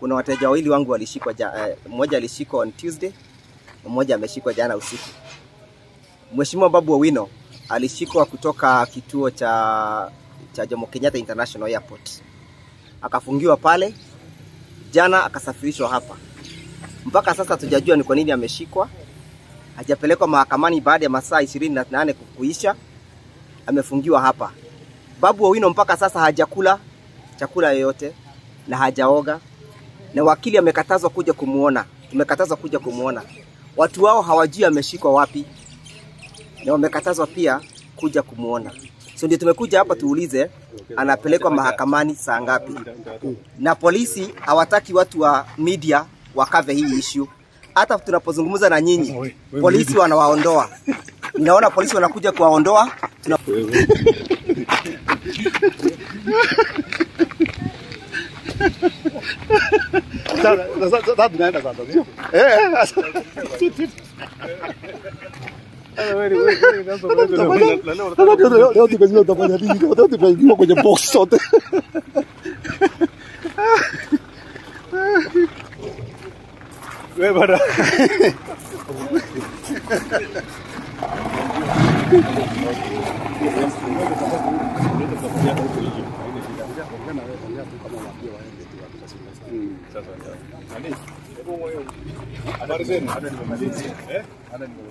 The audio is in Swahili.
kuna wateja wawili wangu walishikwa, mmoja alishikwa on Tuesday, mmoja ameshikwa jana usiku. Mheshimiwa Babu Owino alishikwa kutoka kituo cha Jomo Kenyatta International Airport. Akafungiwa pale, jana akasafirishwa hapa. Mpaka sasa tujajua ni kwa nini ameshikwa. Hajapelekwa mahakamani baada ya masaa 28 kuisha. Amefungiwa hapa. Babu Owino mpaka sasa hajakula chakula yoyote na hajaoga. Na wakili amekatazwa kuja kumuona. Tumekatazwa kuja kumuona. Watu wao hawajui ameshikwa wapi. Na wamekatazwa pia kuja kumuona. So ndio tumekuja hapa tuulize anapelekwa mahakamani saa ngapi. Na polisi hawataki watu wa media wakave hii issue. Hata tunapozungumza na nyinyi, polisi wanawaondoa. Ninaona polisi wanakuja kuwaondoa. Sasa tunaenda sasa sio? Leo tukazima utafanya nini? Leo tunaingia kwenye box sote. Wewe bana. Sasa. Habari zenu?